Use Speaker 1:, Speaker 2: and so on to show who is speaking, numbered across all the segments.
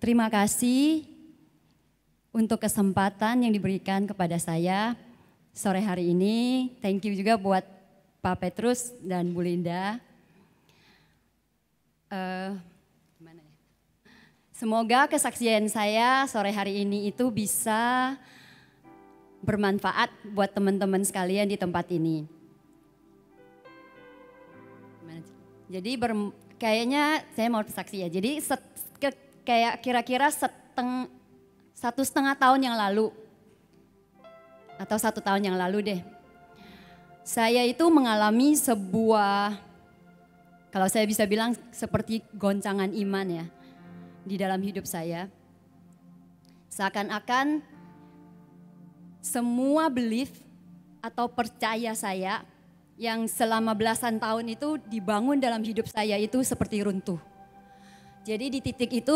Speaker 1: Terima kasih untuk kesempatan yang diberikan kepada saya sore hari ini. Thank you juga buat Pak Petrus dan Bu Linda. Semoga kesaksian saya sore hari ini itu bisa bermanfaat buat teman-teman sekalian di tempat ini. Jadi kayaknya saya mau bersaksi ya. Jadi kayak kira-kira 1,5 tahun yang lalu atau 1 tahun yang lalu deh. Saya itu mengalami sebuah, kalau saya bisa bilang seperti goncangan iman ya di dalam hidup saya. Seakan-akan semua belief atau percaya saya yang selama belasan tahun itu dibangun dalam hidup saya itu seperti runtuh. Jadi di titik itu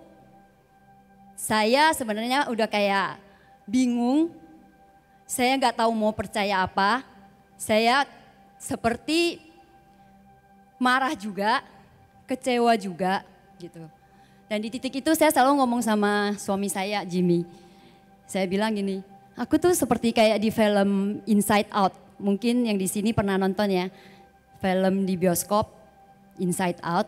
Speaker 1: saya sebenarnya udah kayak bingung, saya nggak tahu mau percaya apa, saya seperti marah juga, kecewa juga gitu. Dan di titik itu saya selalu ngomong sama suami saya, Jimmy. Saya bilang gini, aku tuh seperti kayak di film Inside Out. Mungkin yang di sini pernah nonton ya, film di bioskop Inside Out.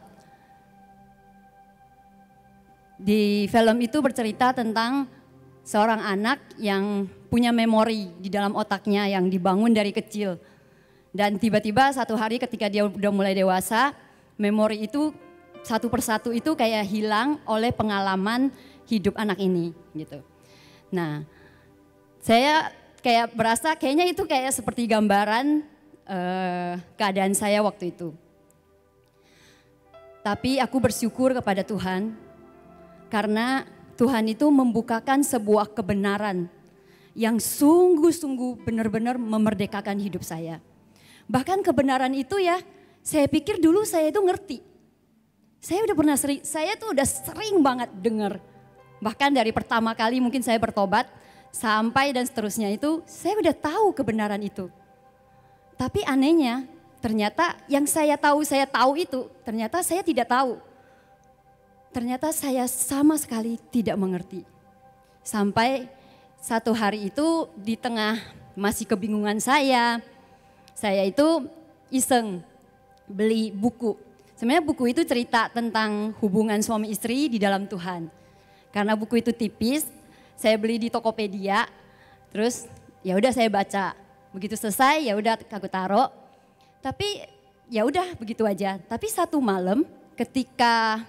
Speaker 1: Di film itu bercerita tentang seorang anak yang punya memori di dalam otaknya yang dibangun dari kecil. Dan tiba-tiba satu hari ketika dia udah mulai dewasa, memori itu satu persatu itu kayak hilang oleh pengalaman hidup anak ini gitu. Nah, saya kayak berasa kayaknya itu kayak seperti gambaran keadaan saya waktu itu. Tapi aku bersyukur kepada Tuhan karena Tuhan itu membukakan sebuah kebenaran yang sungguh-sungguh benar-benar memerdekakan hidup saya. Bahkan kebenaran itu ya, saya pikir dulu saya itu ngerti. Saya tuh udah sering banget dengar. Bahkan dari pertama kali mungkin saya bertobat sampai dan seterusnya itu saya udah tahu kebenaran itu. Tapi anehnya ternyata yang saya tahu itu ternyata saya tidak tahu. Ternyata saya sama sekali tidak mengerti. Sampai satu hari itu di tengah masih kebingungan saya itu iseng beli buku. Sebenarnya buku itu cerita tentang hubungan suami istri di dalam Tuhan. Karena buku itu tipis, saya beli di Tokopedia. Terus ya udah saya baca. Begitu selesai ya udah aku taruh. Tapi ya udah begitu aja. Tapi satu malam ketika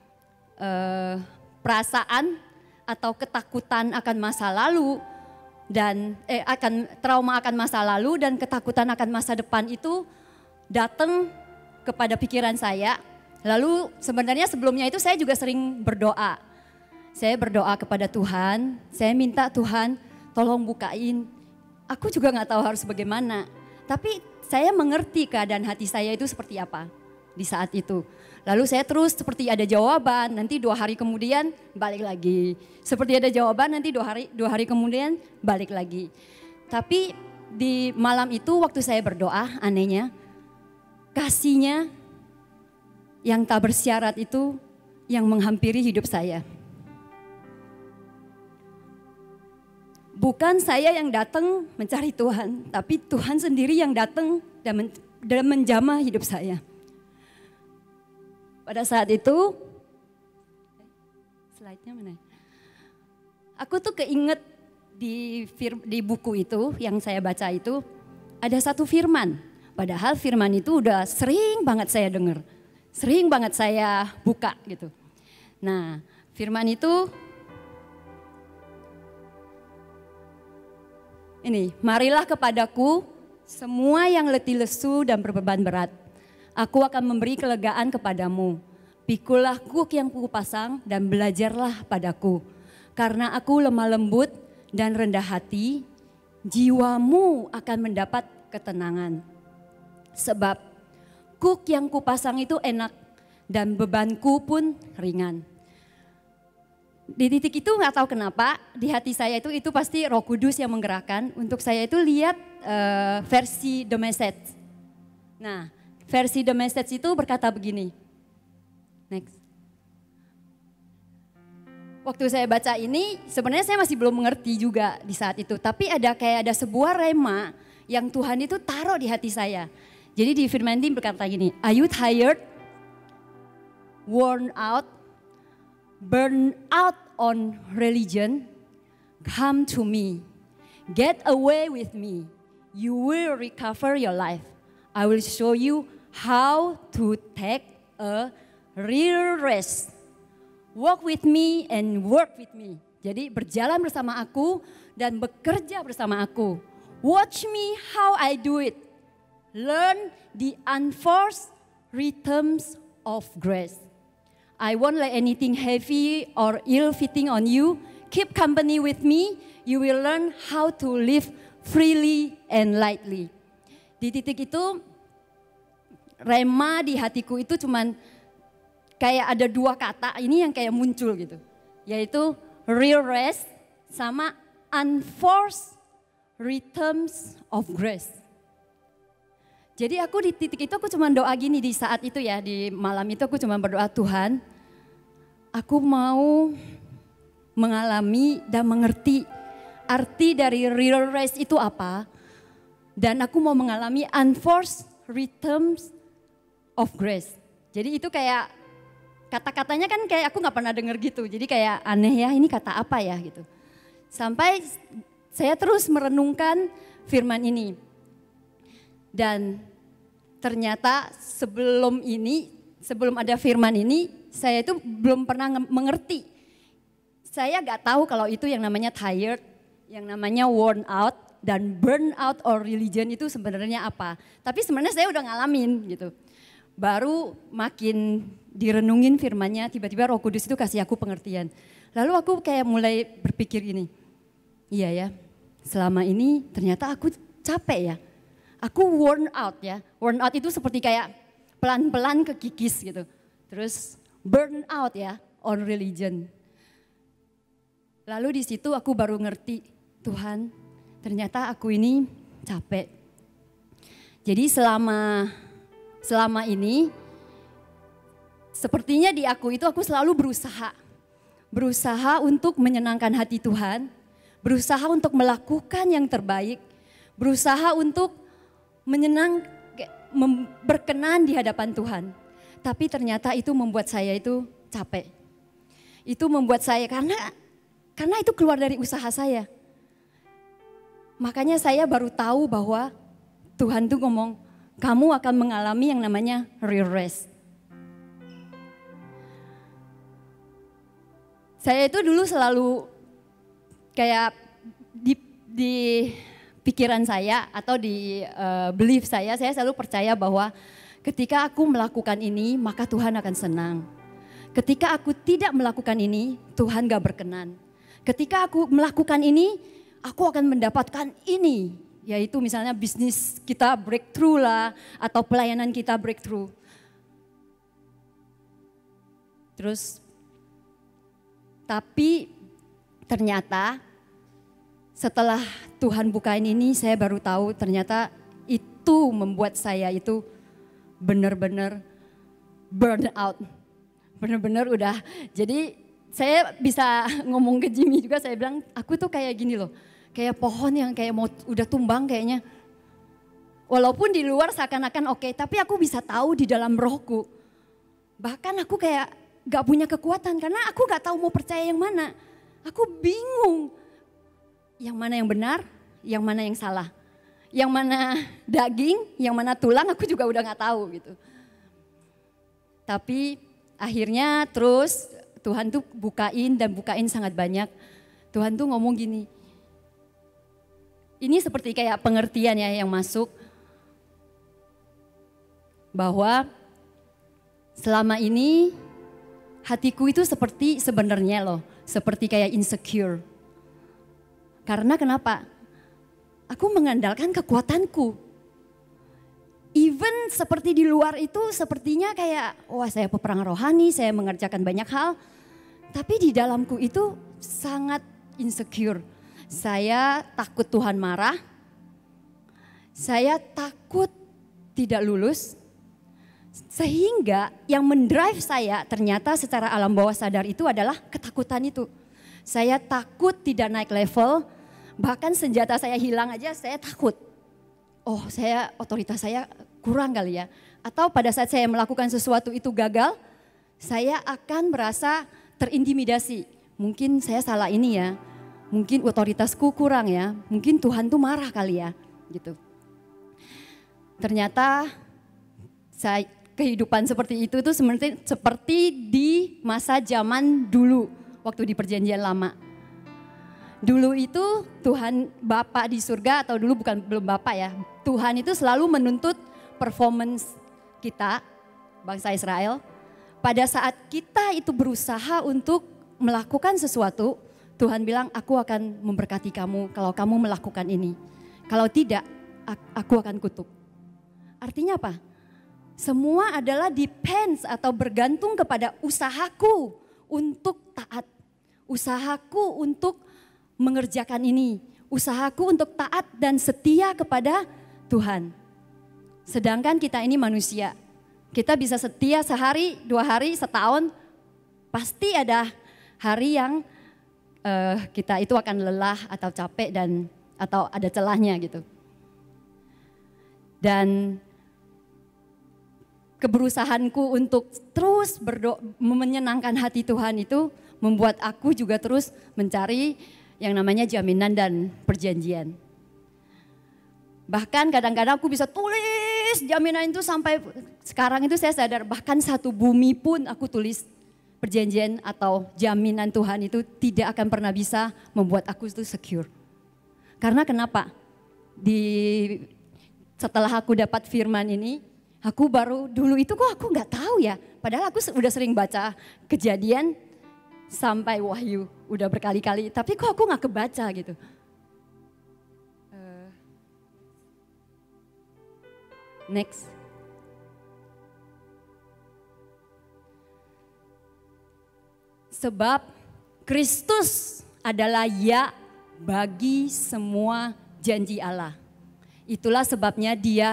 Speaker 1: perasaan atau ketakutan akan masa lalu dan trauma akan masa lalu dan ketakutan akan masa depan itu datang kepada pikiran saya. Lalu sebenarnya sebelumnya itu saya juga sering berdoa. Saya berdoa kepada Tuhan, saya minta Tuhan tolong bukain. Aku juga gak tahu harus bagaimana. Tapi saya mengerti keadaan hati saya itu seperti apa di saat itu. Lalu saya terus seperti ada jawaban, nanti 2 hari kemudian balik lagi. Seperti ada jawaban, nanti 2 hari kemudian balik lagi. Tapi di malam itu waktu saya berdoa, anehnya kasihnya yang tak bersyarat itu yang menghampiri hidup saya. Bukan saya yang datang mencari Tuhan, tapi Tuhan sendiri yang datang dan menjamah hidup saya. Pada saat itu, slide-nya mana? Aku tuh keinget di buku itu yang saya baca itu ada satu firman. Padahal firman itu udah sering banget saya dengar, sering banget saya buka gitu. Nah, firman itu ini, marilah kepadaku semua yang letih lesu dan berbeban berat. Aku akan memberi kelegaan kepadamu. Pikulah kuk yang kupasang dan belajarlah padaku. Karena aku lemah lembut dan rendah hati, jiwamu akan mendapat ketenangan. Sebab kuk yang kupasang itu enak dan bebanku pun ringan. Di titik itu nggak tahu kenapa di hati saya itu pasti Roh Kudus yang menggerakkan untuk saya itu lihat versi The Message. Nah, versi The Message itu berkata begini. Next. waktu saya baca ini sebenarnya saya masih belum mengerti juga di saat itu. Tapi ada sebuah rema yang Tuhan itu taruh di hati saya. Jadi di firman ini berkata gini, are you tired, worn out, burned out on religion? Come to me, get away with me. You will recover your life. I will show you how to take a real rest. Walk with me and work with me. Jadi berjalan bersama aku dan bekerja bersama aku. Watch me how I do it. Learn the unforced rhythms of grace. I won't let anything heavy or ill-fitting on you. Keep company with me. You will learn how to live freely and lightly. Di titik itu, rema di hatiku itu cuman kayak ada dua kata ini yang kayak muncul gitu. Yaitu real rest sama unforced rhythms of grace. Jadi aku di titik itu aku cuma doa gini di saat itu ya, di malam itu aku cuma berdoa, Tuhan, aku mau mengalami dan mengerti arti dari real rest itu apa. Dan aku mau mengalami unforced rhythms of grace. Jadi itu kayak kata-katanya kan kayak aku gak pernah denger gitu. Jadi kayak aneh ya, ini kata apa ya gitu. Sampai saya terus merenungkan firman ini. Dan ternyata sebelum ada firman ini, saya itu belum pernah mengerti. Saya gak tahu kalau itu yang namanya tired, yang namanya worn out, dan burn out or religion itu sebenarnya apa. Tapi sebenarnya saya udah ngalamin gitu. Baru makin direnungin firmannya, tiba-tiba Roh Kudus itu kasih aku pengertian. Lalu aku kayak mulai berpikir gini, iya ya, selama ini ternyata aku capek ya. Aku worn out ya, worn out itu seperti kayak pelan-pelan kekikis gitu. Terus burn out ya, on religion. Lalu di situ aku baru ngerti, Tuhan, ternyata aku ini capek. Jadi selama ini, sepertinya di aku itu aku selalu berusaha untuk menyenangkan hati Tuhan, berusaha untuk melakukan yang terbaik, berusaha untuk berkenan di hadapan Tuhan. Tapi ternyata itu membuat saya itu capek. Itu membuat saya karena itu keluar dari usaha saya. Makanya saya baru tahu bahwa Tuhan tuh ngomong, kamu akan mengalami yang namanya real rest. Saya itu dulu selalu kayak di pikiran saya atau di belief saya selalu percaya bahwa ketika aku melakukan ini maka Tuhan akan senang. Ketika aku tidak melakukan ini Tuhan gak berkenan. Ketika aku melakukan ini, aku akan mendapatkan ini. Yaitu misalnya bisnis kita breakthrough lah, atau pelayanan kita breakthrough. Terus, tapi ternyata setelah Tuhan bukain ini, saya baru tahu ternyata itu membuat saya itu benar-benar burn out. Benar-benar udah, jadi saya bisa ngomong ke Jimmy juga, saya bilang aku tuh kayak gini loh. Kayak pohon yang kayak mau udah tumbang kayaknya. Walaupun di luar seakan-akan oke, tapi aku bisa tahu di dalam rohku. Bahkan aku kayak gak punya kekuatan karena aku gak tahu mau percaya yang mana. Aku bingung. Yang mana yang benar, yang mana yang salah. Yang mana daging, yang mana tulang aku juga udah gak tahu gitu. Tapi akhirnya terus Tuhan tuh bukain sangat banyak. Tuhan tuh ngomong gini, ini seperti kayak pengertian ya yang masuk. Bahwa selama ini hatiku itu seperti sebenarnya loh, seperti kayak insecure. Karena kenapa? Aku mengandalkan kekuatanku. Even seperti di luar itu sepertinya kayak, wah saya peperang rohani, saya mengerjakan banyak hal. Tapi di dalamku itu sangat insecure. Saya takut Tuhan marah. Saya takut tidak lulus. Sehingga yang mendrive saya ternyata secara alam bawah sadar itu adalah ketakutan itu. Saya takut tidak naik level, bahkan senjata saya hilang aja saya takut. Oh, otoritas saya kurang kali ya. Atau pada saat saya melakukan sesuatu itu gagal, saya akan merasa terintimidasi. Mungkin saya salah ini ya, mungkin otoritasku kurang ya, mungkin Tuhan tuh marah kali ya, gitu. Ternyata kehidupan seperti itu tuh seperti di masa zaman dulu, waktu di perjanjian lama. Dulu itu Tuhan Bapa di surga, atau dulu belum Bapa ya, Tuhan itu selalu menuntut performance kita, bangsa Israel. Pada saat kita itu berusaha untuk melakukan sesuatu, Tuhan bilang, aku akan memberkati kamu kalau kamu melakukan ini. Kalau tidak, aku akan kutuk. Artinya apa? Semua adalah depends atau bergantung kepada usahaku untuk taat. Usahaku untuk mengerjakan ini. Usahaku untuk taat dan setia kepada Tuhan. Sedangkan kita ini manusia. Kita bisa setia sehari, 2 hari, setahun. Pasti ada hari yang kita itu akan lelah atau capek atau ada celahnya gitu. Dan keberusahanku untuk terus menyenangkan hati Tuhan itu membuat aku juga terus mencari yang namanya jaminan dan perjanjian. Bahkan kadang-kadang aku bisa tulis jaminan itu sampai sekarang itu saya sadar bahkan satu bumi pun aku tulis perjanjian atau jaminan Tuhan itu tidak akan pernah bisa membuat aku itu secure. Karena kenapa? Setelah aku dapat firman ini, aku baru dulu itu kok aku nggak tahu ya. Padahal aku udah sering baca Kejadian sampai Wahyu udah berkali-kali. Tapi kok aku nggak kebaca gitu. Next. Sebab Kristus adalah ya bagi semua janji Allah. Itulah sebabnya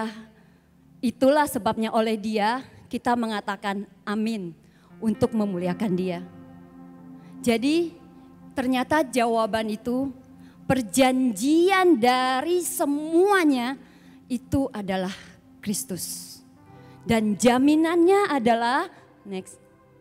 Speaker 1: oleh Dia kita mengatakan amin untuk memuliakan Dia. Jadi ternyata jawaban itu, perjanjian dari semuanya itu adalah Kristus. Dan jaminannya adalah, next.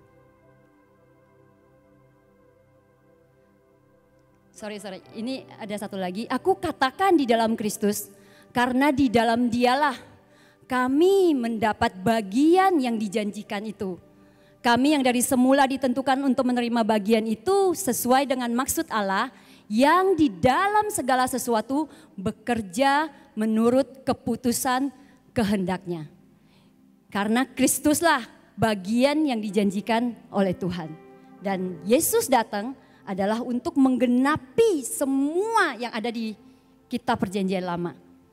Speaker 1: Sorry, ini ada satu lagi. Aku katakan di dalam Kristus, karena di dalam Dialah kami mendapat bagian yang dijanjikan itu. Kami yang dari semula ditentukan untuk menerima bagian itu sesuai dengan maksud Allah yang di dalam segala sesuatu bekerja menurut keputusan kehendaknya. Karena Kristuslah bagian yang dijanjikan oleh Tuhan. Dan Yesus datang adalah untuk menggenapi semua yang ada di kitab perjanjian lama.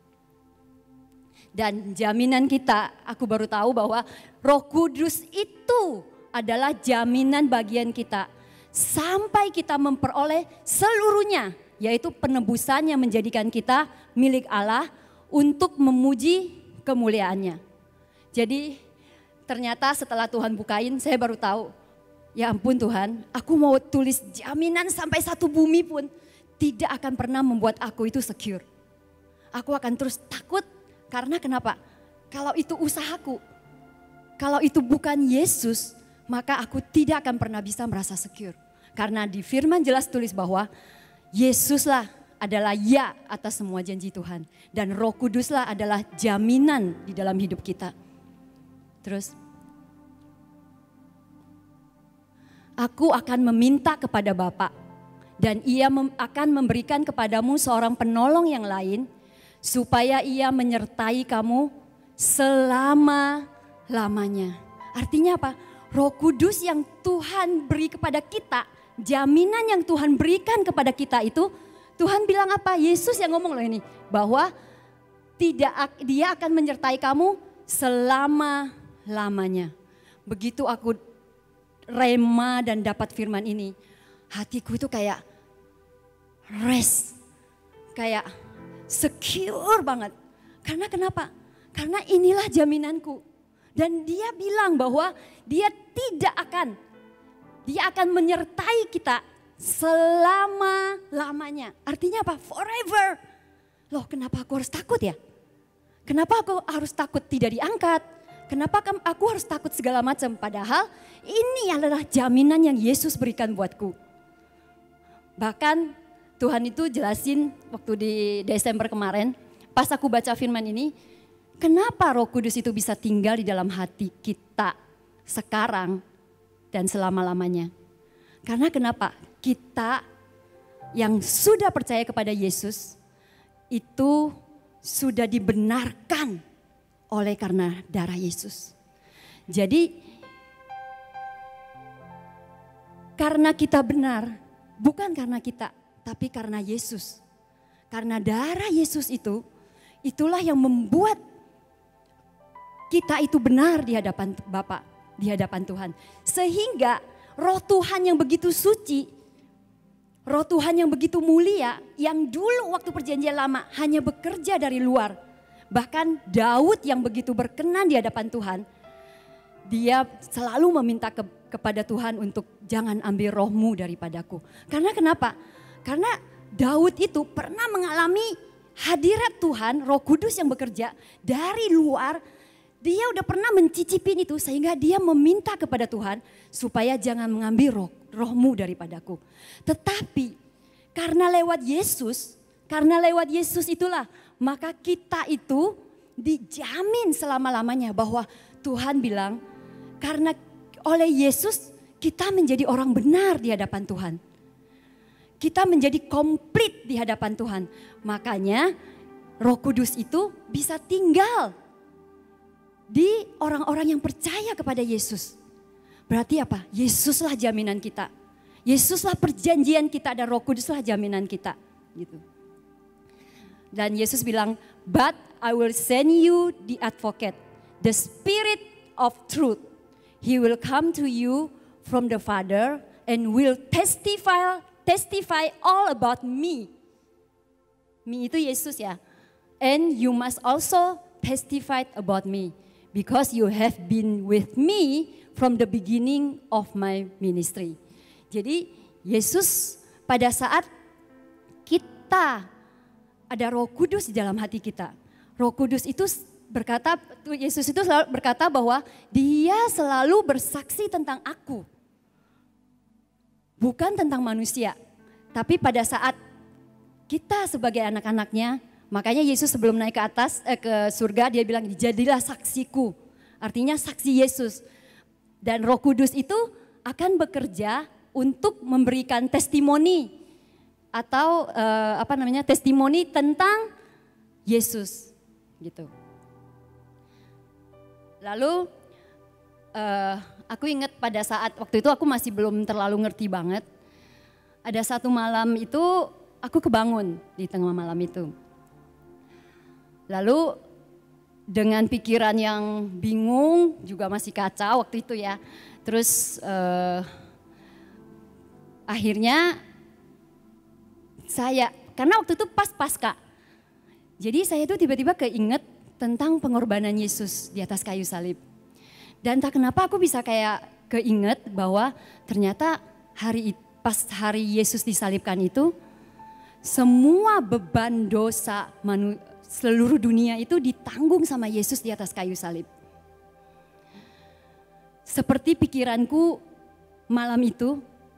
Speaker 1: Dan jaminan kita, aku baru tahu bahwa Roh Kudus itu adalah jaminan bagian kita. Sampai kita memperoleh seluruhnya, yaitu penebusan yang menjadikan kita milik Allah untuk memuji kemuliaannya. Jadi ternyata setelah Tuhan bukain, saya baru tahu, ya ampun Tuhan, aku mau tulis jaminan sampai satu bumi pun tidak akan pernah membuat aku itu secure. Aku akan terus takut. Karena kenapa? Kalau itu usahaku, kalau itu bukan Yesus, maka aku tidak akan pernah bisa merasa secure. Karena di firman jelas tulis bahwa Yesuslah adalah ya atas semua janji Tuhan. Dan Roh Kuduslah adalah jaminan di dalam hidup kita. Terus, aku akan meminta kepada Bapa dan Ia akan memberikan kepadamu seorang penolong yang lain, supaya Ia menyertai kamu selama-lamanya. Artinya apa? Roh Kudus yang Tuhan beri kepada kita, jaminan yang Tuhan berikan kepada kita itu, Tuhan bilang apa? Yesus yang ngomong loh ini, bahwa Dia akan menyertai kamu selama-lamanya. Begitu aku rema dan dapat firman ini, hatiku itu kayak rest, kayak secure banget. Karena kenapa? Karena inilah jaminanku. Dan dia bilang bahwa dia akan menyertai kita selama-lamanya. Artinya apa? Forever. Loh, kenapa aku harus takut ya? Kenapa aku harus takut tidak diangkat? Kenapa aku harus takut segala macam? Padahal ini adalah jaminan yang Yesus berikan buatku. Bahkan Tuhan itu jelasin waktu di Desember kemarin, pas aku baca firman ini, kenapa Roh Kudus itu bisa tinggal di dalam hati kita sekarang dan selama-lamanya. Karena kenapa? Kita yang sudah percaya kepada Yesus itu sudah dibenarkan oleh karena darah Yesus. Jadi karena kita benar, bukan karena kita, tapi karena Yesus. Karena darah Yesus itulah yang membuat kita itu benar di hadapan Bapa, di hadapan Tuhan. Sehingga Roh Tuhan yang begitu suci, Roh Tuhan yang begitu mulia, yang dulu waktu perjanjian lama hanya bekerja dari luar. Bahkan Daud yang begitu berkenan di hadapan Tuhan, dia selalu meminta kepada Tuhan untuk jangan ambil rohmu daripadaku. Karena kenapa? Karena Daud itu pernah mengalami hadirat Tuhan, Roh Kudus yang bekerja dari luar. Dia udah pernah mencicipin itu sehingga dia meminta kepada Tuhan supaya jangan mengambil rohmu daripadaku. Tetapi karena lewat Yesus itulah maka kita itu dijamin selama-lamanya bahwa Tuhan bilang karena oleh Yesus kita menjadi orang benar di hadapan Tuhan. Kita menjadi komplit di hadapan Tuhan. Makanya Roh Kudus itu bisa tinggal di orang-orang yang percaya kepada Yesus. Berarti apa? Yesuslah jaminan kita. Yesuslah perjanjian kita dan Roh Kuduslah jaminan kita. Gitu. Dan Yesus bilang, but I will send you the advocate, the Spirit of truth. He will come to you from the Father and will testify all about me. Me itu Yesus ya. And you must also testify about me. Because you have been with me from the beginning of my ministry. Jadi Yesus pada saat kita ada Roh Kudus di dalam hati kita. Roh Kudus itu berkata, Yesus itu selalu berkata bahwa dia selalu bersaksi tentang aku. Bukan tentang manusia. Tapi pada saat kita sebagai anak-anaknya, makanya Yesus sebelum naik ke atas, ke surga dia bilang jadilah saksiku. Artinya saksi Yesus. Dan Roh Kudus itu akan bekerja untuk memberikan testimoni. Atau testimoni tentang Yesus. Gitu. Lalu aku ingat pada saat waktu itu aku masih belum terlalu ngerti banget. Ada satu malam itu aku kebangun di tengah malam itu. Lalu dengan pikiran yang bingung juga masih kacau waktu itu ya. Terus akhirnya karena waktu itu pas Paskah. Jadi saya tuh tiba-tiba keinget tentang pengorbanan Yesus di atas kayu salib. Dan entah kenapa aku bisa kayak keinget bahwa ternyata pas hari Yesus disalibkan itu, semua beban dosa seluruh dunia itu ditanggung sama Yesus di atas kayu salib. Seperti pikiranku malam itu,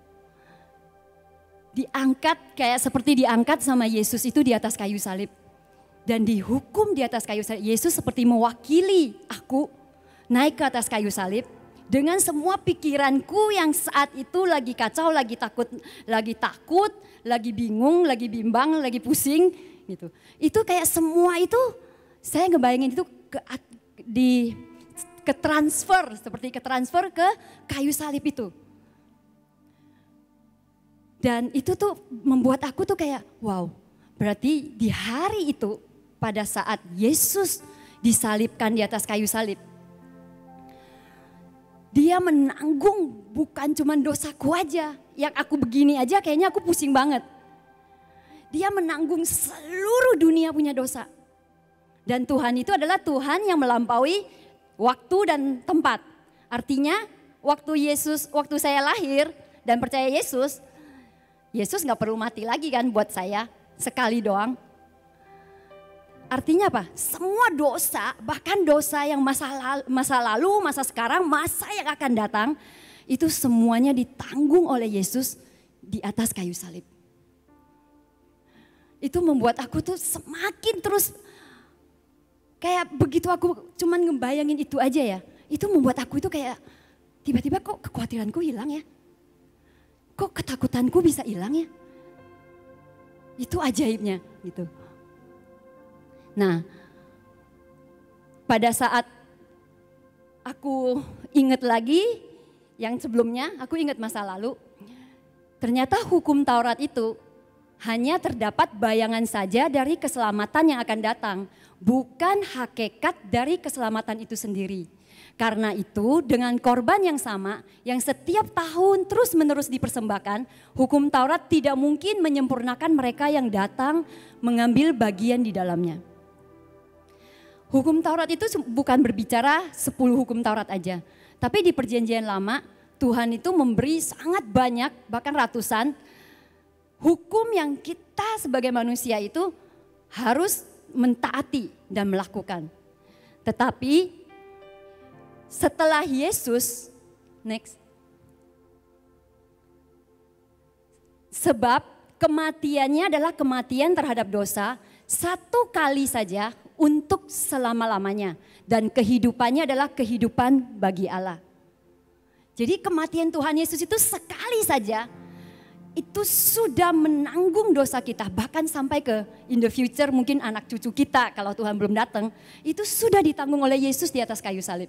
Speaker 1: seperti diangkat sama Yesus itu di atas kayu salib. Dan dihukum di atas kayu salib. Yesus seperti mewakili aku naik ke atas kayu salib. Dengan semua pikiranku yang saat itu lagi kacau, lagi takut, lagi bingung, lagi bimbang, lagi pusing gitu. Itu kayak semua itu saya ngebayangin itu ke transfer ke kayu salib itu. Dan itu tuh membuat aku tuh kayak wow, berarti di hari itu pada saat Yesus disalibkan di atas kayu salib, dia menanggung bukan cuma dosaku aja, yang aku begini aja kayaknya aku pusing banget. Dia menanggung seluruh dunia punya dosa. Dan Tuhan itu adalah Tuhan yang melampaui waktu dan tempat. Artinya waktu saya lahir dan percaya Yesus nggak perlu mati lagi kan buat saya, sekali doang. Artinya apa? Semua dosa, bahkan dosa yang masa lalu, masa sekarang, masa yang akan datang, itu semuanya ditanggung oleh Yesus di atas kayu salib. Itu membuat aku tuh semakin terus, kayak begitu aku cuman ngebayangin itu aja ya, itu membuat aku itu kayak tiba-tiba kok kekhawatiranku hilang ya. Kok ketakutanku bisa hilang ya? Itu ajaibnya gitu. Nah, pada saat aku ingat lagi yang sebelumnya, aku ingat masa lalu, ternyata hukum Taurat itu hanya terdapat bayangan saja dari keselamatan yang akan datang, bukan hakikat dari keselamatan itu sendiri. Karena itu dengan korban yang sama yang setiap tahun terus-menerus dipersembahkan, hukum Taurat tidak mungkin menyempurnakan mereka yang datang mengambil bagian di dalamnya. Hukum Taurat itu bukan berbicara 10 hukum Taurat aja. Tapi di perjanjian lama Tuhan itu memberi sangat banyak, bahkan ratusan hukum yang kita sebagai manusia itu harus mentaati dan melakukan. Tetapi setelah Yesus, sebab kematiannya adalah kematian terhadap dosa satu kali saja untuk selama-lamanya. Dan kehidupannya adalah kehidupan bagi Allah. Jadi kematian Tuhan Yesus itu sekali saja, itu sudah menanggung dosa kita. Bahkan sampai ke in the future mungkin anak cucu kita kalau Tuhan belum datang, itu sudah ditanggung oleh Yesus di atas kayu salib.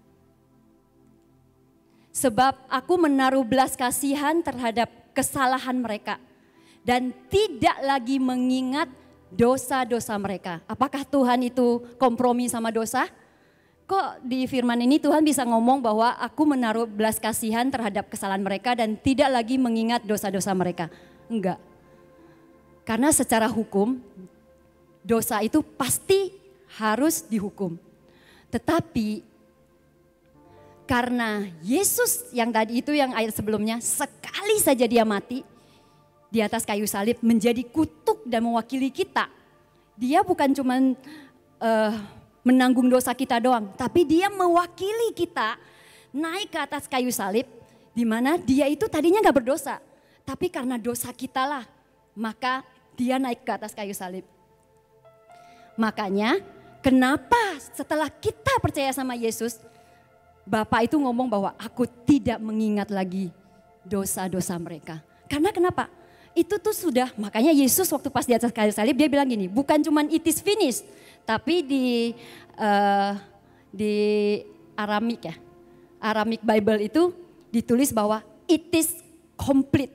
Speaker 1: Sebab aku menaruh belas kasihan terhadap kesalahan mereka dan tidak lagi mengingat dosa-dosa mereka. Apakah Tuhan itu kompromi sama dosa? Kok di firman ini Tuhan bisa ngomong bahwa aku menaruh belas kasihan terhadap kesalahan mereka dan tidak lagi mengingat dosa-dosa mereka? Enggak. Karena secara hukum dosa itu pasti harus dihukum. Tetapi karena Yesus yang tadi itu yang ayat sebelumnya sekali saja dia mati di atas kayu salib menjadi kutuk dan mewakili kita. Dia bukan cuman menanggung dosa kita doang, tapi dia mewakili kita naik ke atas kayu salib di mana dia itu tadinya gak berdosa. Tapi karena dosa kita lah, maka dia naik ke atas kayu salib. Makanya kenapa setelah kita percaya sama Yesus, Bapa itu ngomong bahwa aku tidak mengingat lagi dosa-dosa mereka. Karena kenapa? Itu tuh sudah, makanya Yesus waktu pas di atas kayu salib dia bilang gini, bukan cuman it is finished, tapi di Aramik ya, Aramik Bible itu ditulis bahwa it is complete.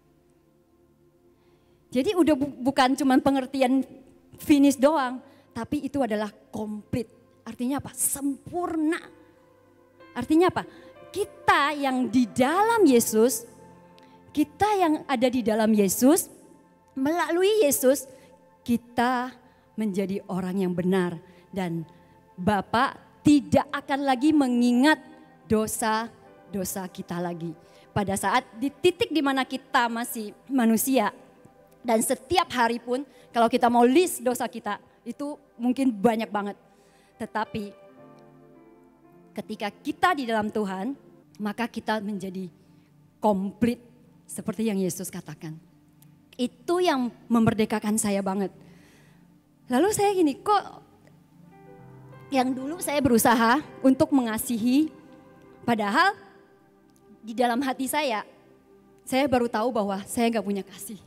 Speaker 1: Jadi udah bukan cuman pengertian finish doang, tapi itu adalah complete. Artinya apa? Sempurna. Artinya apa? Kita yang di dalam Yesus, kita yang ada di dalam Yesus, melalui Yesus, kita menjadi orang yang benar. Dan Bapa tidak akan lagi mengingat dosa-dosa kita lagi. Pada saat di titik di mana kita masih manusia, dan setiap hari pun kalau kita mau list dosa kita, itu mungkin banyak banget. Tetapi ketika kita di dalam Tuhan, maka kita menjadi komplit seperti yang Yesus katakan. Itu yang memerdekakan saya banget. Lalu saya gini, kok yang dulu saya berusaha untuk mengasihi, padahal di dalam hati saya baru tahu bahwa saya gak punya kasih.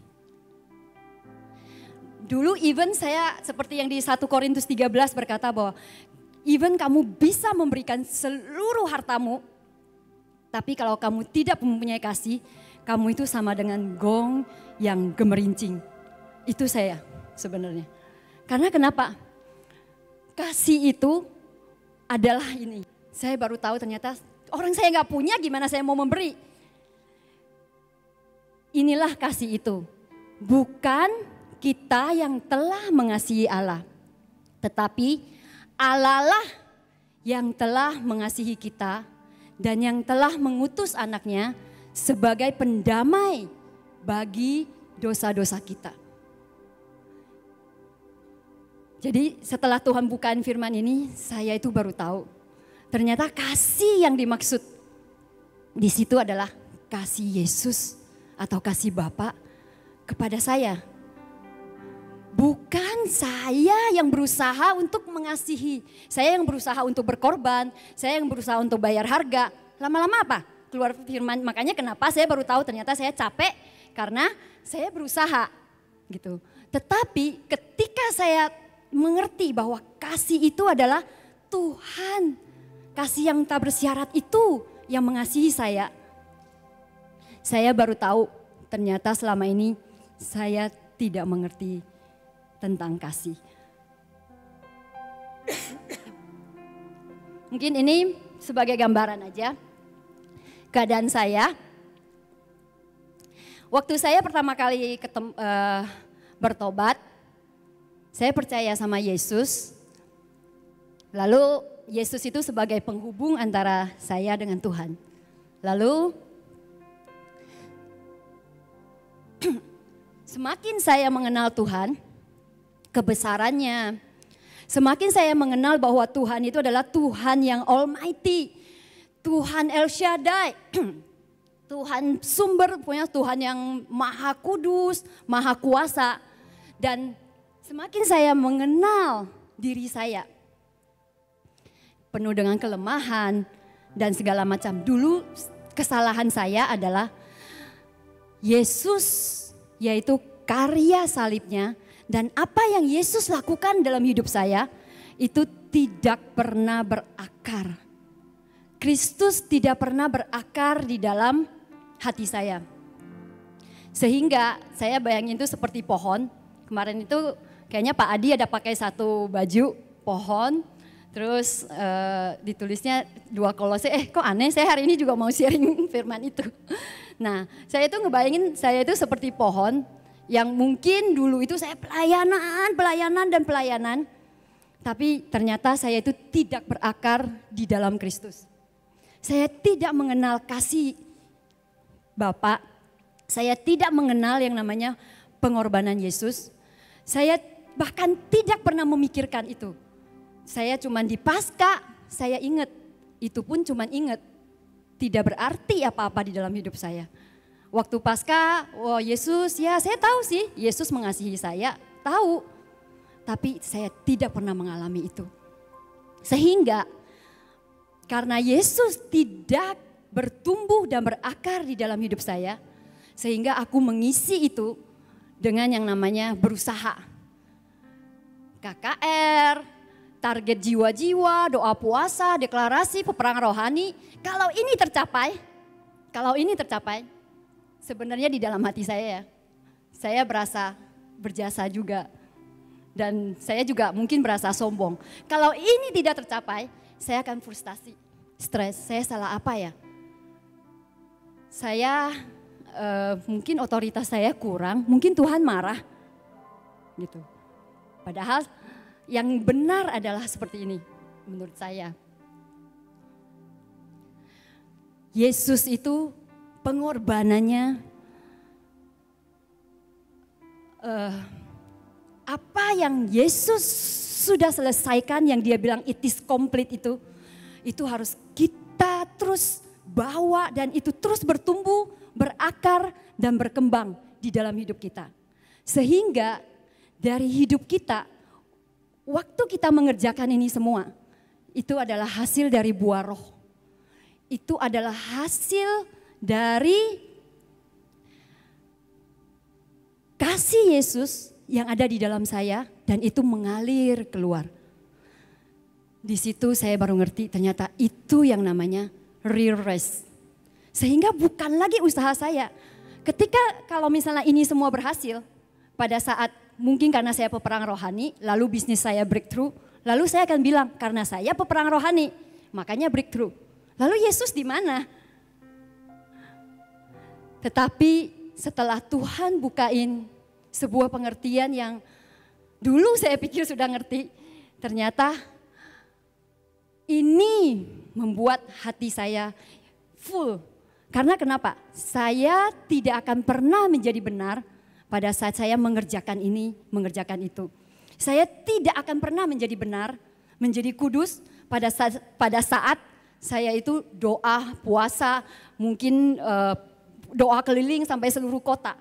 Speaker 1: Dulu even saya seperti yang di 1 Korintus 13 berkata bahwa even kamu bisa memberikan seluruh hartamu, tapi kalau kamu tidak mempunyai kasih, kamu itu sama dengan gong yang gemerincing. Itu saya sebenarnya. Karena kenapa? Kasih itu adalah ini. Saya baru tahu ternyata orang saya gak punya, gimana saya mau memberi. Inilah kasih itu. Bukan kita yang telah mengasihi Allah, tetapi Allah lah yang telah mengasihi kita dan yang telah mengutus anaknya sebagai pendamai bagi dosa-dosa kita. Jadi setelah Tuhan bukain firman ini, saya itu baru tahu. Ternyata kasih yang dimaksud di situ adalah kasih Yesus atau kasih Bapa kepada saya. Bukan saya yang berusaha untuk mengasihi. Saya yang berusaha untuk berkorban. Saya yang berusaha untuk bayar harga. Lama-lama apa? Keluar firman. Makanya kenapa saya baru tahu ternyata saya capek karena saya berusaha gitu. Tetapi ketika saya mengerti bahwa kasih itu adalah Tuhan. Kasih yang tak bersyarat itu yang mengasihi saya. Saya baru tahu ternyata selama ini saya tidak mengerti tentang kasih. Mungkin ini sebagai gambaran aja keadaan saya. Waktu saya pertama kali bertobat, saya percaya sama Yesus. Lalu Yesus itu sebagai penghubung antara saya dengan Tuhan. Lalu semakin saya mengenal Tuhan, kebesarannya, semakin saya mengenal bahwa Tuhan itu adalah Tuhan yang Almighty, Tuhan El Shaddai, Tuhan sumber, punya Tuhan yang maha kudus, maha kuasa. Dan semakin saya mengenal diri saya, penuh dengan kelemahan dan segala macam. Dulu kesalahan saya adalah Yesus, yaitu karya salibnya dan apa yang Yesus lakukan dalam hidup saya itu tidak pernah berakar. Kristus tidak pernah berakar di dalam hati saya. Sehingga saya bayangin itu seperti pohon. Kemarin itu kayaknya Pak Adi ada pakai satu baju pohon. Terus ditulisnya 2 Kolose, kok aneh saya hari ini juga mau sharing firman itu. Nah saya itu ngebayangin saya itu seperti pohon yang mungkin dulu itu saya pelayanan. Tapi ternyata saya itu tidak berakar di dalam Kristus. Saya tidak mengenal kasih Bapa, saya tidak mengenal yang namanya pengorbanan Yesus. Saya bahkan tidak pernah memikirkan itu. Saya cuma di Paskah, saya ingat, itu pun cuma ingat. Tidak berarti apa-apa di dalam hidup saya. Waktu Paskah, Yesus, ya saya tahu sih, Yesus mengasihi saya, tahu. Tapi saya tidak pernah mengalami itu. Sehingga karena Yesus tidak bertumbuh dan berakar di dalam hidup saya, sehingga aku mengisi itu dengan yang namanya berusaha. KKR, target jiwa-jiwa, doa puasa, deklarasi, peperangan rohani. Kalau ini tercapai, sebenarnya di dalam hati saya berasa berjasa juga. Dan saya juga mungkin berasa sombong. Kalau ini tidak tercapai, saya akan frustasi, stres. Saya salah apa ya? Saya mungkin otoritas saya kurang, mungkin Tuhan marah. Gitu. Padahal yang benar adalah seperti ini menurut saya. Yesus itu pengorbanannya apa yang Yesus sudah selesaikan, yang dia bilang it is complete itu harus kita terus bawa dan itu terus bertumbuh, berakar dan berkembang di dalam hidup kita. Sehingga dari hidup kita, waktu kita mengerjakan ini semua, itu adalah hasil dari buah roh. Itu adalah hasil dari kasih Yesus yang ada di dalam saya dan itu mengalir keluar. Di situ saya baru ngerti ternyata itu yang namanya real rest. Sehingga bukan lagi usaha saya. Ketika kalau misalnya ini semua berhasil, pada saat mungkin karena saya peperang rohani, lalu bisnis saya breakthrough, lalu saya akan bilang karena saya peperang rohani, makanya breakthrough. Lalu Yesus di mana? Tetapi setelah Tuhan bukain sebuah pengertian yang dulu saya pikir sudah ngerti, ternyata Ini membuat hati saya full. Karena kenapa? Saya tidak akan pernah menjadi benar pada saat saya mengerjakan ini, mengerjakan itu. Saya tidak akan pernah menjadi benar, menjadi kudus pada saat saya itu doa, puasa, mungkin doa keliling sampai seluruh kota.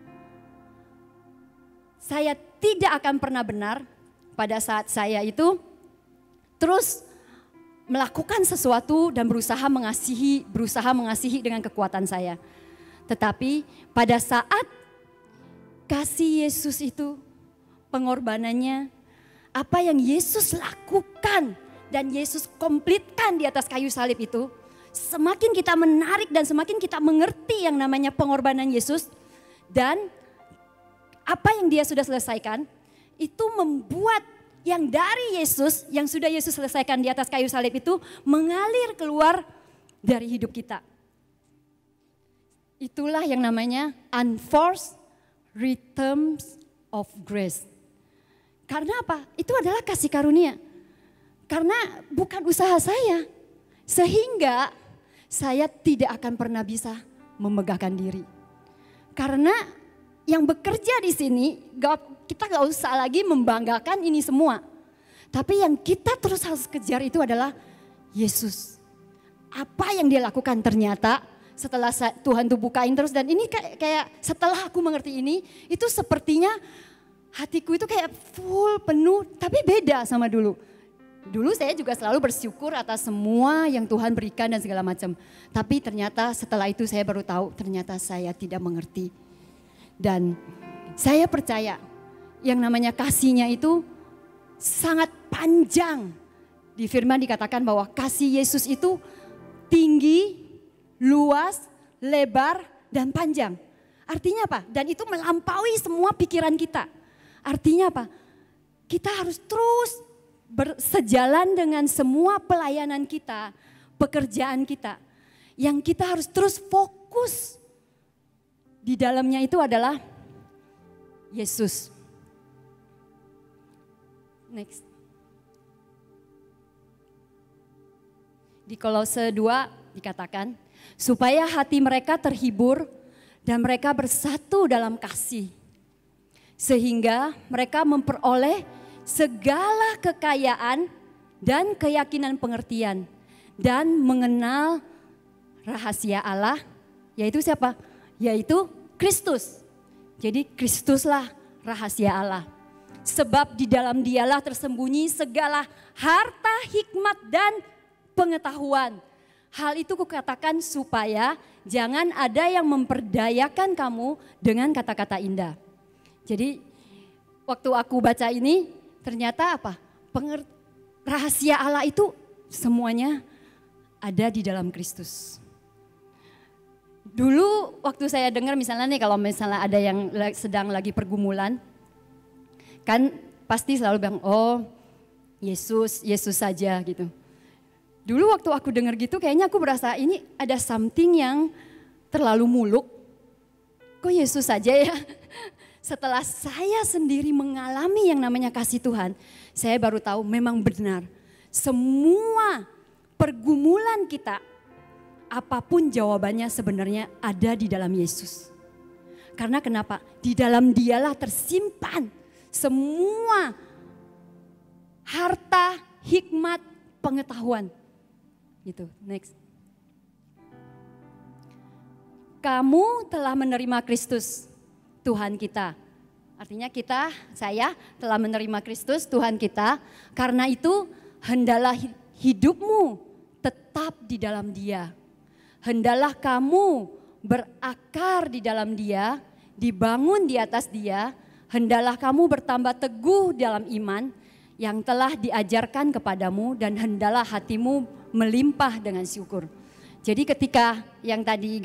Speaker 1: Saya tidak akan pernah benar pada saat saya itu terus melakukan sesuatu dan berusaha mengasihi dengan kekuatan saya. Tetapi pada saat kasih Yesus itu, pengorbanannya, apa yang Yesus lakukan dan Yesus komplitkan di atas kayu salib itu, semakin kita menarik dan semakin kita mengerti yang namanya pengorbanan Yesus dan apa yang dia sudah selesaikan, itu membuat yang dari Yesus, yang sudah Yesus selesaikan di atas kayu salib itu mengalir keluar dari hidup kita. Itulah yang namanya unforced rhythms of grace. Karena apa? Itu adalah kasih karunia. Karena bukan usaha saya. Sehingga saya tidak akan pernah bisa memegahkan diri. Karena yang bekerja di sini, kita gak usah lagi membanggakan ini semua. Tapi yang kita terus harus kejar itu adalah Yesus. Apa yang dia lakukan ternyata setelah Tuhan tuh bukain terus. Dan ini kayak setelah aku mengerti ini, itu sepertinya hatiku itu kayak full, penuh, tapi beda sama dulu. Dulu saya juga selalu bersyukur atas semua yang Tuhan berikan dan segala macam. Tapi ternyata setelah itu saya baru tahu ternyata saya tidak mengerti. Dan saya percaya yang namanya kasihnya itu sangat panjang. Di firman dikatakan bahwa kasih Yesus itu tinggi, luas, lebar, dan panjang. Artinya apa? Dan itu melampaui semua pikiran kita. Artinya apa? Kita harus terus bersejalan dengan semua pelayanan kita, pekerjaan kita. Yang kita harus terus fokus di dalamnya itu adalah Yesus. Next. Di Kolose 2 dikatakan, supaya hati mereka terhibur dan mereka bersatu dalam kasih. Sehingga mereka memperoleh segala kekayaan dan keyakinan pengertian. Dan mengenal rahasia Allah, yaitu siapa? Yaitu Kristus. Jadi Kristuslah rahasia Allah. Sebab di dalam dialah tersembunyi segala harta, hikmat dan pengetahuan. Hal itu kukatakan supaya jangan ada yang memperdayakan kamu dengan kata-kata indah. Jadi waktu aku baca ini ternyata apa? Rahasia Allah itu semuanya ada di dalam Kristus. Dulu waktu saya dengar misalnya nih kalau misalnya ada yang sedang lagi pergumulan, kan pasti selalu bilang, oh Yesus, Yesus saja gitu. Dulu waktu aku dengar gitu kayaknya aku berasa ini ada something yang terlalu muluk. Kok Yesus saja ya? Setelah saya sendiri mengalami yang namanya kasih Tuhan, saya baru tahu memang benar. Semua pergumulan kita, apapun jawabannya sebenarnya ada di dalam Yesus. Karena kenapa? Di dalam dialah tersimpan semua harta, hikmat, pengetahuan. Gitu, next. Kamu telah menerima Kristus, Tuhan kita. Artinya saya telah menerima Kristus, Tuhan kita. Karena itu hendalah hidupmu tetap di dalam Dia. Hendalah kamu berakar di dalam Dia, dibangun di atas Dia. Hendalah kamu bertambah teguh dalam iman yang telah diajarkan kepadamu dan hendalah hatimu melimpah dengan syukur. Jadi ketika yang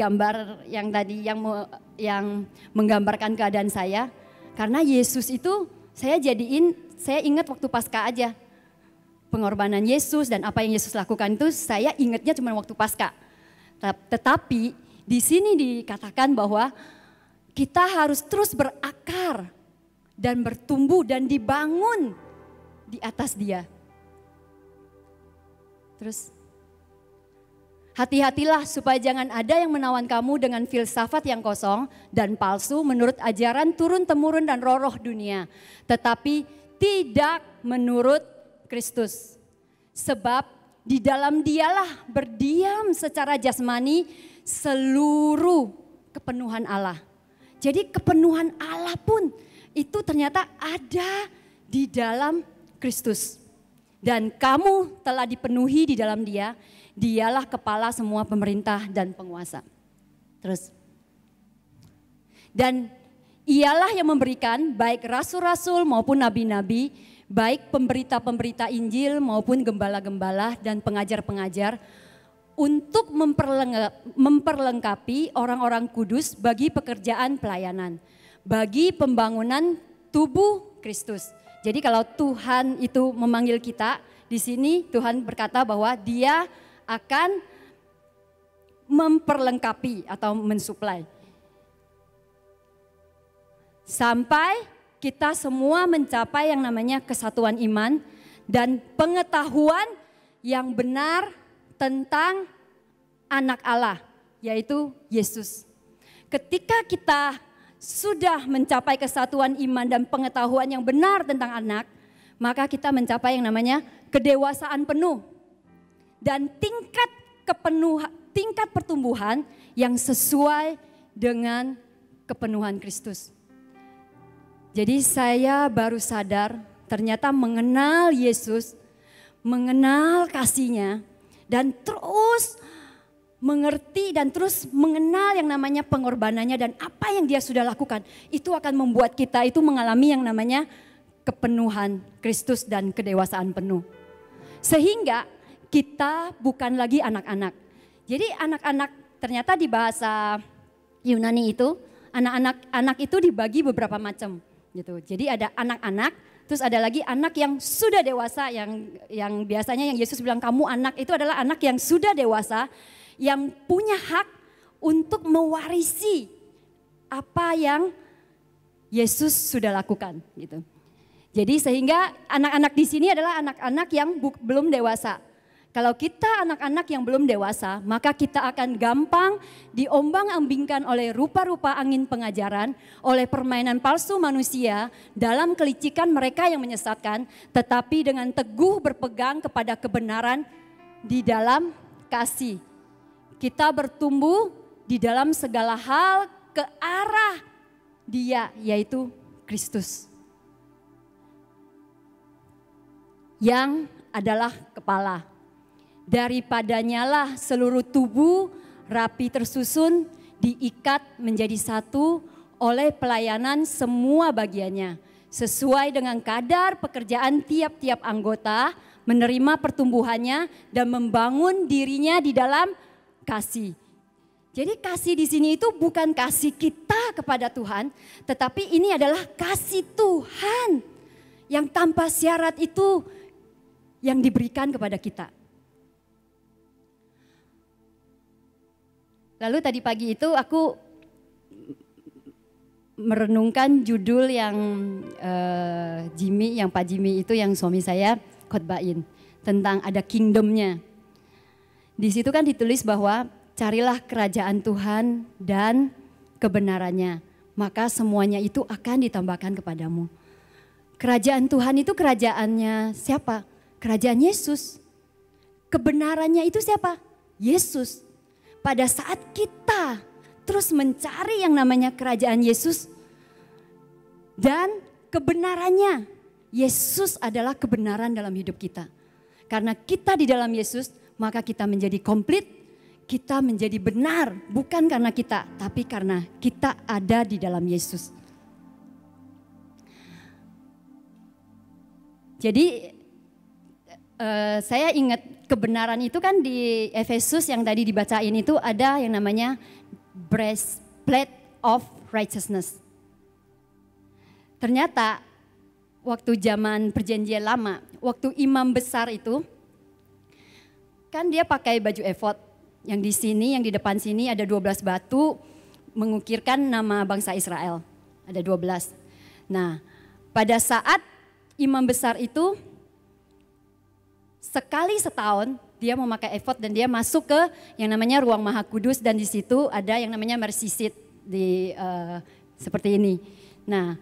Speaker 1: menggambarkan keadaan saya, karena Yesus itu saya ingat waktu Paskah aja. Pengorbanan Yesus dan apa yang Yesus lakukan itu saya ingatnya cuma waktu Paskah. Tetapi di sini dikatakan bahwa kita harus terus berakar dan bertumbuh dan dibangun di atas Dia. Terus, hati-hatilah supaya jangan ada yang menawan kamu dengan filsafat yang kosong dan palsu menurut ajaran turun-temurun dan roh-roh dunia. Tetapi tidak menurut Kristus. Sebab di dalam Dialah berdiam secara jasmani seluruh kepenuhan Allah. Jadi kepenuhan Allah pun itu ternyata ada di dalam Kristus. Dan kamu telah dipenuhi di dalam Dia. Dialah kepala semua pemerintah dan penguasa. Terus. Dan Ialah yang memberikan baik rasul-rasul maupun nabi-nabi, baik pemberita-pemberita Injil maupun gembala-gembala dan pengajar-pengajar untuk memperlengkapi orang-orang kudus bagi pekerjaan pelayanan, bagi pembangunan tubuh Kristus. Jadi kalau Tuhan itu memanggil kita, di sini Tuhan berkata bahwa Dia akan memperlengkapi atau mensuplai. Sampai kita semua mencapai yang namanya kesatuan iman dan pengetahuan yang benar tentang anak Allah, yaitu Yesus. Ketika kita sudah mencapai kesatuan iman dan pengetahuan yang benar tentang anak, maka kita mencapai yang namanya kedewasaan penuh. Dan tingkat pertumbuhan yang sesuai dengan kepenuhan Kristus. Jadi saya baru sadar ternyata mengenal Yesus, mengenal kasih-Nya, dan terus mengerti dan terus mengenal yang namanya pengorbanannya dan apa yang Dia sudah lakukan. Itu akan membuat kita itu mengalami yang namanya kepenuhan Kristus dan kedewasaan penuh. Sehingga kita bukan lagi anak-anak. Jadi anak-anak ternyata di bahasa Yunani itu, anak-anak itu dibagi beberapa macam gitu. Jadi ada anak-anak, terus ada lagi anak yang sudah dewasa, yang biasanya yang Yesus bilang kamu anak, itu adalah anak yang sudah dewasa, yang punya hak untuk mewarisi apa yang Yesus sudah lakukan gitu. Jadi sehingga anak-anak di sini adalah anak-anak yang belum dewasa. Kalau kita anak-anak yang belum dewasa, maka kita akan gampang diombang-ambingkan oleh rupa-rupa angin pengajaran, oleh permainan palsu manusia dalam kelicikan mereka yang menyesatkan, tetapi dengan teguh berpegang kepada kebenaran di dalam kasih. Kita bertumbuh di dalam segala hal ke arah Dia, yaitu Kristus. Yang adalah kepala. Daripadanya lah seluruh tubuh rapi tersusun diikat menjadi satu oleh pelayanan semua bagiannya. Sesuai dengan kadar pekerjaan tiap-tiap anggota, menerima pertumbuhannya dan membangun dirinya di dalam kasih. Jadi kasih di sini itu bukan kasih kita kepada Tuhan, tetapi ini adalah kasih Tuhan yang tanpa syarat itu yang diberikan kepada kita. Lalu tadi pagi itu aku merenungkan judul yang Pak Jimmy itu yang suami saya khotbahin tentang ada kingdom-nya. Di situ kan ditulis bahwa carilah kerajaan Tuhan dan kebenarannya, maka semuanya itu akan ditambahkan kepadamu. Kerajaan Tuhan itu kerajaannya siapa? Kerajaan Yesus. Kebenarannya itu siapa? Yesus. Pada saat kita terus mencari yang namanya kerajaan Yesus dan kebenarannya, Yesus adalah kebenaran dalam hidup kita. Karena kita di dalam Yesus, maka kita menjadi komplit, kita menjadi benar, bukan karena kita, tapi karena kita ada di dalam Yesus. Jadi saya ingat kebenaran itu kan di Efesus yang tadi dibacain itu ada yang namanya breastplate of righteousness. Ternyata waktu zaman perjanjian lama, waktu imam besar itu kan dia pakai baju efod. Yang di sini, yang di depan sini ada 12 batu mengukirkan nama bangsa Israel. Ada 12. Nah, pada saat imam besar itu sekali setahun dia memakai efod dan dia masuk ke yang namanya ruang maha kudus dan di situ ada yang namanya mercy seat di seperti ini. Nah,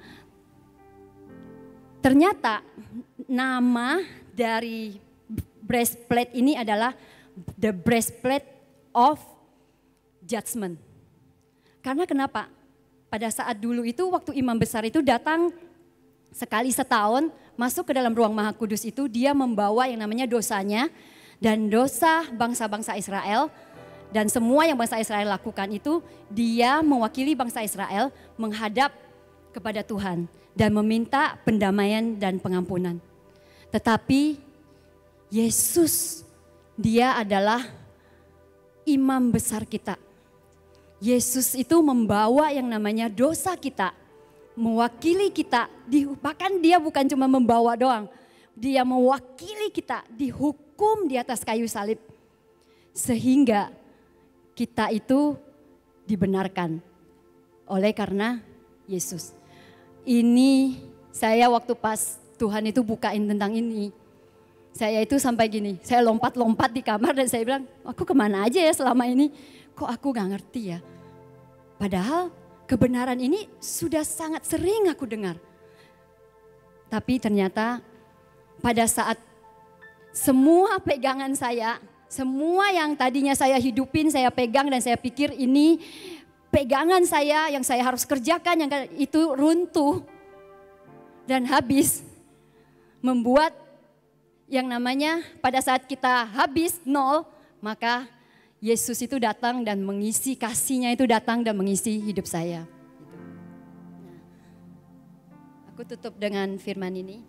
Speaker 1: ternyata nama dari breastplate ini adalah the breastplate of judgment. Karena kenapa? Pada saat dulu itu waktu imam besar itu datang sekali setahun masuk ke dalam ruang maha kudus itu, dia membawa yang namanya dosanya dan dosa bangsa-bangsa Israel. Dan semua yang bangsa Israel lakukan itu dia mewakili bangsa Israel menghadap kepada Tuhan dan meminta pendamaian dan pengampunan. Tetapi Yesus dia adalah imam besar kita. Yesus itu membawa yang namanya dosa kita, mewakili kita, bahkan dia bukan cuma membawa doang, dia mewakili kita dihukum di atas kayu salib. Sehingga kita itu dibenarkan oleh karena Yesus. Ini saya waktu pas Tuhan itu bukain tentang ini, saya itu sampai gini, saya lompat-lompat di kamar dan saya bilang, aku kemana aja ya selama ini, kok aku gak ngerti ya. Padahal kebenaran ini sudah sangat sering aku dengar. Tapi ternyata pada saat semua pegangan saya, semua yang tadinya saya hidupin, saya pegang dan saya pikir ini pegangan saya yang saya harus kerjakan, yang itu runtuh dan habis. Membuat yang namanya pada saat kita habis nol, maka Yesus itu datang dan mengisi, kasihnya itu datang dan mengisi hidup saya. Nah, aku tutup dengan firman ini.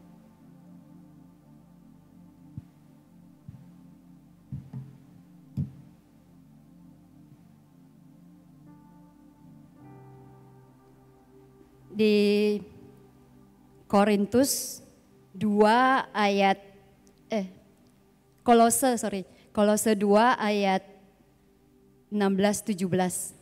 Speaker 1: Di Korintus 2 ayat Kolose 2 ayat 16-17.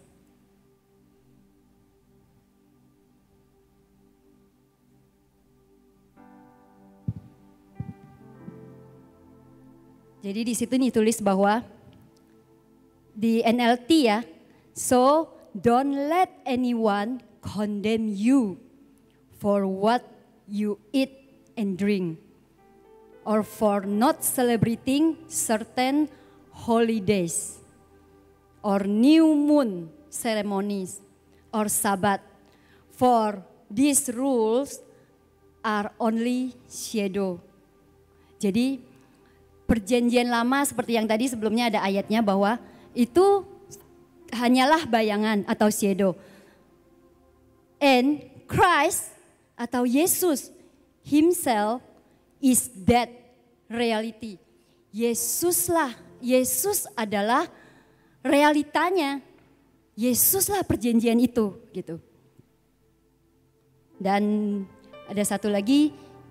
Speaker 1: Jadi di situ ditulis bahwa di NLT ya, so don't let anyone condemn you for what you eat and drink, or for not celebrating certain holidays, or new moon ceremonies, or Sabbath. For these rules are only shadow. Jadi perjanjian lama seperti yang tadi sebelumnya ada ayatnya bahwa itu hanyalah bayangan atau shadow. And Christ atau Yesus himself is that reality. Yesus adalah realitanya. Yesuslah perjanjian itu gitu. Dan ada satu lagi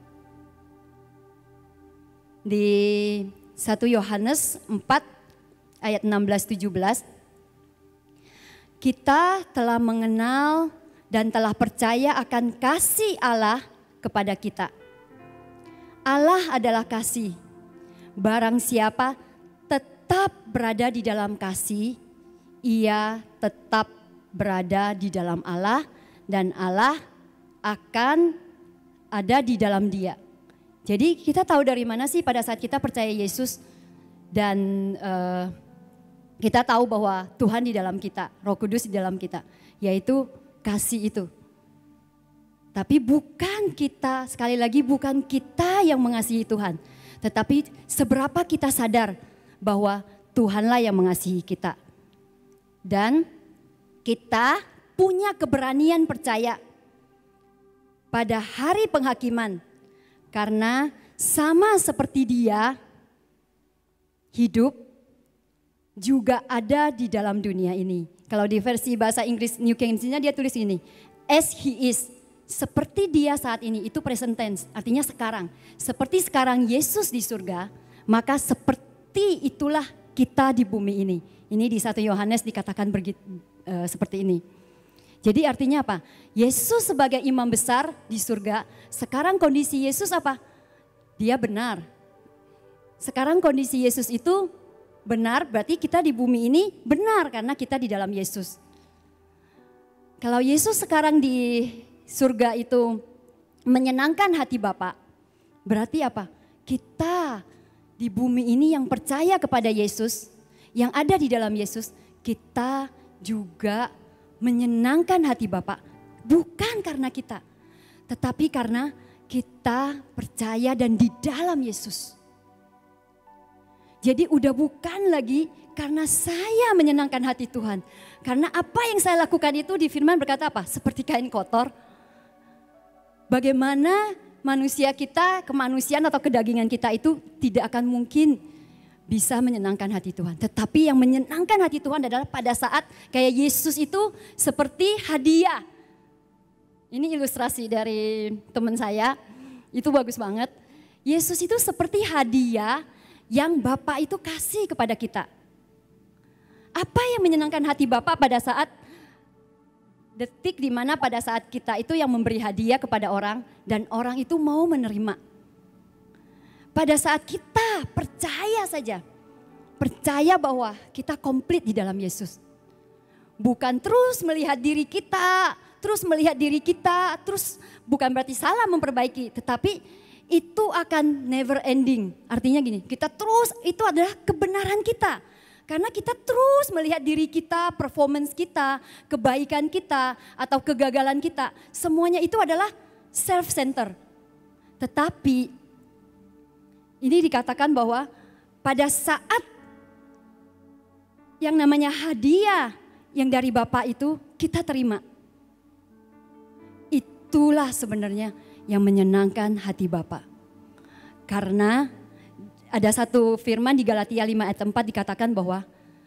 Speaker 1: di 1 Yohanes 4 ayat 16-17. Kita telah mengenal dan telah percaya akan kasih Allah kepada kita. Allah adalah kasih. Barang siapa tetap berada di dalam kasih, ia tetap berada di dalam Allah dan Allah akan ada di dalam dia. Jadi kita tahu dari mana sih pada saat kita percaya Yesus dan kita tahu bahwa Tuhan di dalam kita, Roh Kudus di dalam kita, yaitu kasih itu. Tapi bukan kita, sekali lagi bukan kita yang mengasihi Tuhan. Tetapi seberapa kita sadar bahwa Tuhanlah yang mengasihi kita. Dan kita punya keberanian percaya pada hari penghakiman. Karena sama seperti Dia hidup juga ada di dalam dunia ini. Kalau di versi bahasa Inggris New King James dia tulis ini, as he is, seperti dia saat ini, itu present tense, artinya sekarang. Seperti sekarang Yesus di surga, maka seperti itulah kita di bumi ini. Ini di 1 Yohanes dikatakan seperti ini. Jadi artinya apa? Yesus sebagai imam besar di surga, sekarang kondisi Yesus apa? Dia benar. Sekarang kondisi Yesus itu benar, berarti kita di bumi ini benar karena kita di dalam Yesus. Kalau Yesus sekarang di surga itu menyenangkan hati Bapa, berarti apa? Kita di bumi ini yang percaya kepada Yesus, yang ada di dalam Yesus, kita juga menyenangkan hati Bapa. Bukan karena kita, tetapi karena kita percaya dan di dalam Yesus. Jadi udah bukan lagi karena saya menyenangkan hati Tuhan. Karena apa yang saya lakukan itu di firman berkata apa? Seperti kain kotor. Bagaimana manusia kita, kemanusiaan atau kedagingan kita itu tidak akan mungkin bisa menyenangkan hati Tuhan. Tetapi yang menyenangkan hati Tuhan adalah pada saat kayak Yesus itu seperti hadiah. Ini ilustrasi dari teman saya, itu bagus banget. Yesus itu seperti hadiah yang Bapa itu kasih kepada kita. Apa yang menyenangkan hati Bapa pada saat detik di mana pada saat kita itu yang memberi hadiah kepada orang dan orang itu mau menerima. Pada saat kita percaya saja, percaya bahwa kita komplit di dalam Yesus. Bukan terus melihat diri kita, terus bukan berarti salah memperbaiki, tetapi itu akan never ending. Artinya gini, kita terus, itu adalah kebenaran kita. Karena kita terus melihat diri kita, performance kita, kebaikan kita, atau kegagalan kita. Semuanya itu adalah self-center. Tetapi ini dikatakan bahwa pada saat yang namanya hadiah yang dari Bapa itu kita terima. Itulah sebenarnya yang menyenangkan hati Bapa. Karena ada satu firman di Galatia 5 ayat 4 dikatakan bahwa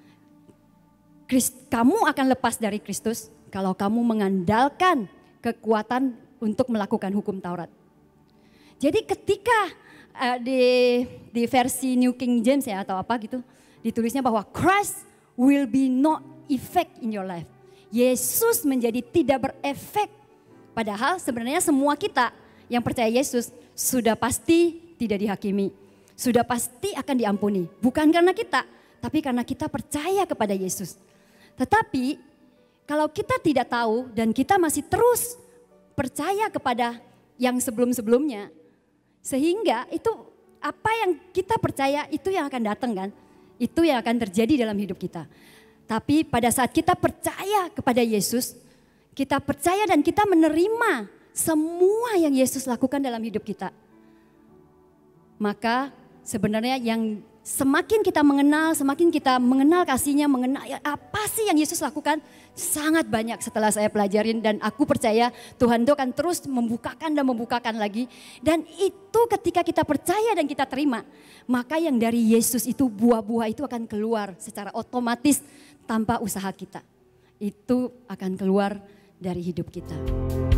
Speaker 1: kamu akan lepas dari Kristus kalau kamu mengandalkan kekuatan untuk melakukan hukum Taurat. Jadi ketika di versi New King James ya atau apa gitu, ditulisnya bahwa Christ will be not effect in your life. Yesus menjadi tidak berefek. Padahal sebenarnya semua kita yang percaya Yesus sudah pasti tidak dihakimi. Sudah pasti akan diampuni. Bukan karena kita, tapi karena kita percaya kepada Yesus. Tetapi kalau kita tidak tahu dan kita masih terus percaya kepada yang sebelum-sebelumnya, sehingga itu apa yang kita percaya itu yang akan datang kan. Itu yang akan terjadi dalam hidup kita. Tapi pada saat kita percaya kepada Yesus, kita percaya dan kita menerima semua yang Yesus lakukan dalam hidup kita. Maka sebenarnya yang semakin kita mengenal kasihnya, mengenal apa sih yang Yesus lakukan, sangat banyak setelah saya pelajarin dan aku percaya Tuhan itu akan terus membukakan lagi. Dan itu ketika kita percaya dan kita terima, maka yang dari Yesus itu buah-buah itu akan keluar secara otomatis tanpa usaha kita. Itu akan keluar dari hidup kita.